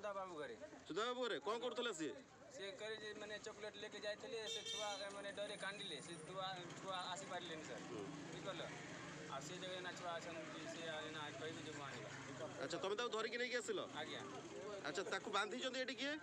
सुधा बाबू घरे कौन करथले से करे माने चॉकलेट लेके जाइले से छुआ माने डरे कांदिले से छुआ आसी पारलेनी सर बुझल आ से जगह ना छुआ अछन से ना कहि जो मानिबा। अच्छा तुम ताको धरि के नै के आसिलो आज्ञा। अच्छा ताको बांधी जंदी एठी के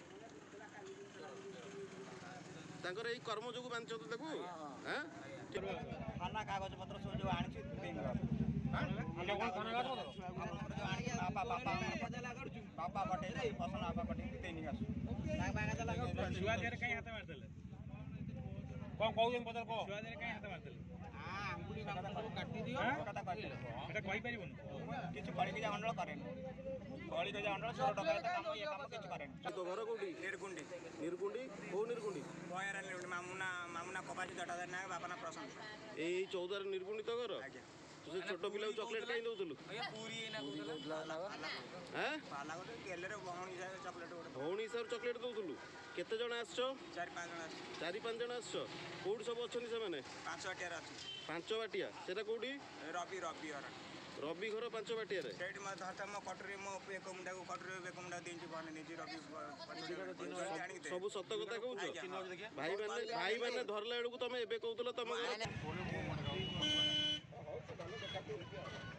तांकर एई कर्म जोगु बांधी जंदी ताको हैं थाना कागज पत्र सब जो आनी छी देंगे हम कोन थाना कागज पत्र हम जो आनी पापा बटे पसन आपा बटे देनी आसु ना बागा चला छुआ देर कहीं हाथ मार देले कौन कहउन पत्र को छुआ देर कहीं हाथ मार देले हां अंगुली बाबू काटी दियो कथा काटी एटा कहि परिबन किछ करि के मंडल करेन गली के मंडल छोट डकायत काम ये काम किछ करेन। तो घर कोठी निर्गुंडी को निर्गुंडी बयारा निर्गुंडी मामुना कपासी जटादार ना बापना प्रसन्न ए 14 निर्गुंडी तो घर आज्ञा। तो से छोट पिला चॉकलेट काई दउतलु भैया पूरी ना हैं पाला गोटे केले रे बहणी हिसाब चॉकलेट गोटे भौणी सर चॉकलेट दउतलु केते जण आछो 4-5 जण आसी 4-5 जण आछो कोड सब अछनी से माने 5 वाटिया अछि 5 बाटिया सेटा कोडी रवि घर रवि घर 5 बाटिया रे सेठ म धरता म कटरे म एक मुंडा को कटरे एक मुंडा दिंची बने निजी रवि सब सत कथा कहउछ भाई माने धरला बेडू तमे एबे कहउतला तमे